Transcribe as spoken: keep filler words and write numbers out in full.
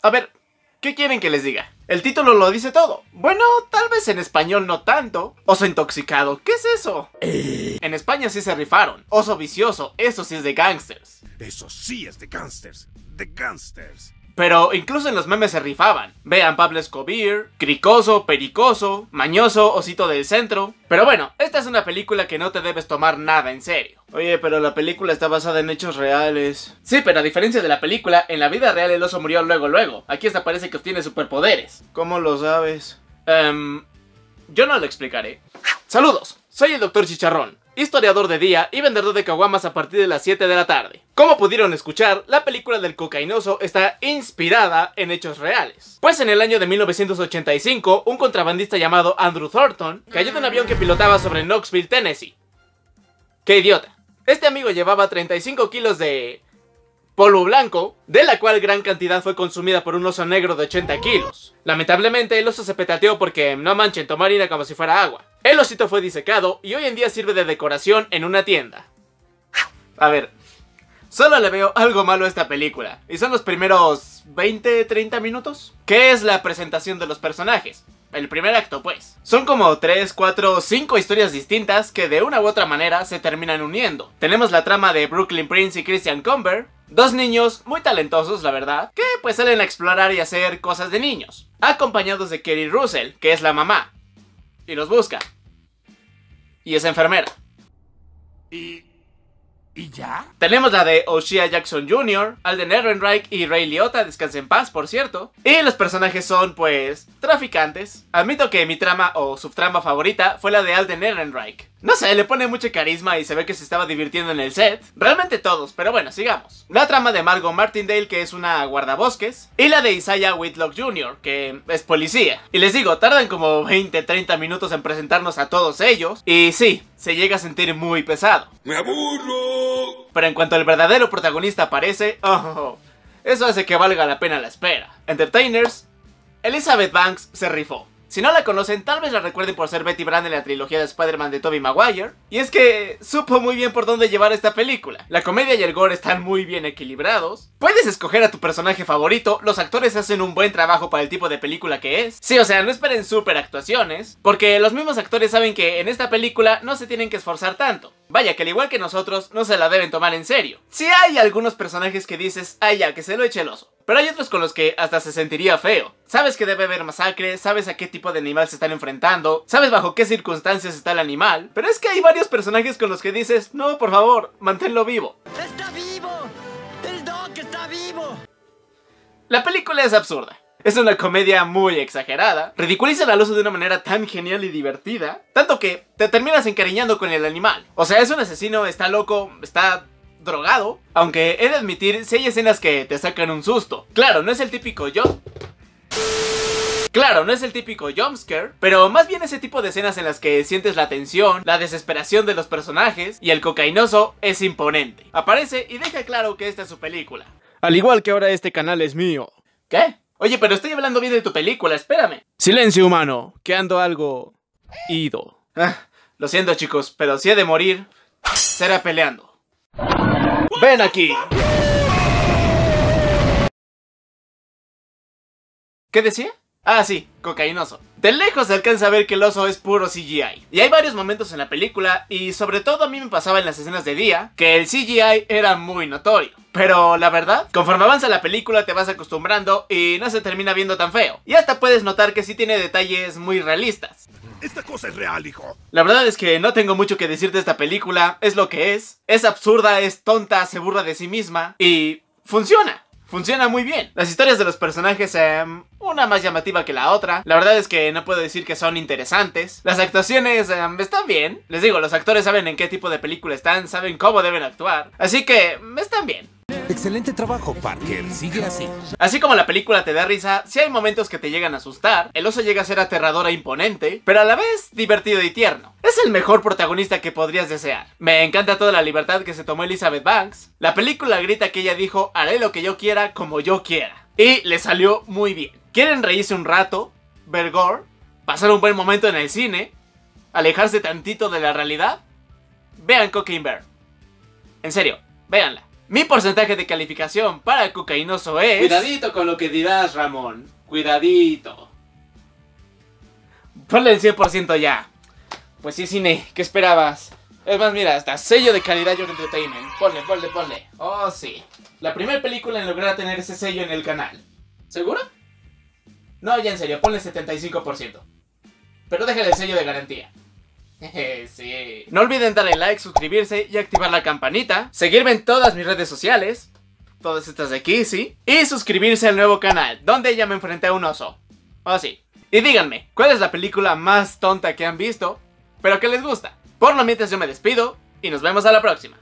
A ver, ¿qué quieren que les diga? El título lo dice todo. Bueno, tal vez en español no tanto. Oso intoxicado, ¿qué es eso? Eh. En España sí se rifaron. Oso vicioso, eso sí es de gangsters. Eso sí es de gangsters. De gangsters. Pero incluso en los memes se rifaban. Vean Pablo Escobar, Cricoso, Pericoso, Mañoso, Osito del Centro. Pero bueno, esta es una película que no te debes tomar nada en serio. Oye, pero la película está basada en hechos reales. Sí, pero a diferencia de la película, en la vida real el oso murió luego luego. Aquí hasta parece que obtiene superpoderes. ¿Cómo lo sabes? Um, yo no lo explicaré. Saludos, soy el doctor Chicharrón, historiador de día y vendedor de caguamas a partir de las siete de la tarde. Como pudieron escuchar, la película del cocainoso está inspirada en hechos reales. Pues en el año de mil novecientos ochenta y cinco, un contrabandista llamado Andrew Thornton cayó de un avión que pilotaba sobre Knoxville, Tennessee. ¡Qué idiota! Este amigo llevaba treinta y cinco kilos de polvo blanco, de la cual gran cantidad fue consumida por un oso negro de ochenta kilos. Lamentablemente el oso se petateó porque, no manchen, tomó harina como si fuera agua. El osito fue disecado y hoy en día sirve de decoración en una tienda. A ver, solo le veo algo malo a esta película, y son los primeros veinte a treinta minutos. ¿Qué es la presentación de los personajes? El primer acto, pues. Son como tres, cuatro, cinco historias distintas que de una u otra manera se terminan uniendo. Tenemos la trama de Brooklyn Prince y Christian Conver, dos niños muy talentosos, la verdad, que pues salen a explorar y hacer cosas de niños, acompañados de Kerry Russell, que es la mamá, y los busca. Y es enfermera. ¿Y... ¿Y ya? Tenemos la de O'Shea Jackson junior, Alden Ehrenreich y Ray Liotta, descanse en paz, por cierto. Y los personajes son, pues, traficantes. Admito que mi trama o subtrama favorita fue la de Alden Ehrenreich. No sé, le pone mucho carisma y se ve que se estaba divirtiendo en el set. Realmente todos, pero bueno, sigamos. La trama de Margot Martindale, que es una guardabosques. Y la de Isaiah Whitlock junior, que es policía. Y les digo, tardan como veinte a treinta minutos en presentarnos a todos ellos. Y sí, se llega a sentir muy pesado. ¡Me aburro! Pero en cuanto el verdadero protagonista aparece, oh, eso hace que valga la pena la espera. Entertainers, Elizabeth Banks se rifó. Si no la conocen, tal vez la recuerden por ser Betty Brant en la trilogía de Spider-Man de Tobey Maguire. Y es que supo muy bien por dónde llevar esta película. La comedia y el gore están muy bien equilibrados. Puedes escoger a tu personaje favorito. Los actores hacen un buen trabajo para el tipo de película que es. Sí, o sea, no esperen super actuaciones, porque los mismos actores saben que en esta película no se tienen que esforzar tanto. Vaya, que al igual que nosotros, no se la deben tomar en serio. Sí hay algunos personajes que dices, ay ya, que se lo eche el oso. Pero hay otros con los que hasta se sentiría feo. Sabes que debe haber masacre, sabes a qué tipo de animal se están enfrentando, sabes bajo qué circunstancias está el animal. Pero es que hay varios personajes con los que dices, no, por favor, manténlo vivo. ¡Está vivo! ¡El Doc está vivo! La película es absurda. Es una comedia muy exagerada, ridiculizan al oso de una manera tan genial y divertida, tanto que te terminas encariñando con el animal. O sea, es un asesino, está loco, está drogado, aunque he de admitir si hay escenas que te sacan un susto. Claro, no es el típico yo... Claro, no es el típico jumpscare, pero más bien ese tipo de escenas en las que sientes la tensión, la desesperación de los personajes, y el cocainoso es imponente. Aparece y deja claro que esta es su película. Al igual que ahora este canal es mío. ¿Qué? Oye, pero estoy hablando bien de tu película, espérame. Silencio, humano, que ando algo... ido. Ah, lo siento, chicos, pero si he de morir, será peleando. ¡Ven aquí! ¿Qué decía? Ah, sí, cocainoso. De lejos se alcanza a ver que el oso es puro C G I. Y hay varios momentos en la película, y sobre todo a mí me pasaba en las escenas de día, que el C G I era muy notorio. Pero la verdad, conforme avanza la película te vas acostumbrando y no se termina viendo tan feo. Y hasta puedes notar que sí tiene detalles muy realistas. Esta cosa es real, hijo. La verdad es que no tengo mucho que decir de esta película, es lo que es. Es absurda, es tonta, se burla de sí misma y funciona. Funciona muy bien. Las historias de los personajes, eh, una más llamativa que la otra. La verdad es que no puedo decir que son interesantes. Las actuaciones eh, están bien. Les digo, los actores saben en qué tipo de película están, saben cómo deben actuar. Así que están bien. Excelente trabajo, Parker. Sigue así. Así como la película te da risa, sí hay momentos que te llegan a asustar. El oso llega a ser aterrador e imponente, pero a la vez divertido y tierno. Es el mejor protagonista que podrías desear. Me encanta toda la libertad que se tomó Elizabeth Banks. La película grita que ella dijo, haré lo que yo quiera como yo quiera. Y le salió muy bien. ¿Quieren reírse un rato? ¿Ver gore? ¿Pasar un buen momento en el cine? ¿Alejarse tantito de la realidad? Vean Cocaine Bear. En serio, véanla. Mi porcentaje de calificación para el cocainoso es... Cuidadito con lo que dirás, Ramón. Cuidadito. Ponle el cien por ciento ya. Pues sí, cine, ¿qué esperabas? Es más, mira, hasta sello de calidad Your Entertainment. Ponle, ponle, ponle. Oh, sí. La primera película en lograr tener ese sello en el canal. ¿Seguro? No, ya en serio, ponle setenta y cinco por ciento. Pero déjale el sello de garantía. Sí. No olviden darle like, suscribirse y activar la campanita. Seguirme en todas mis redes sociales. Todas estas de aquí, sí. Y suscribirse al nuevo canal, donde ya me enfrenté a un oso. Oh, sí. Y díganme, ¿cuál es la película más tonta que han visto, pero que les gusta? Por lo mientras yo me despido y nos vemos a la próxima.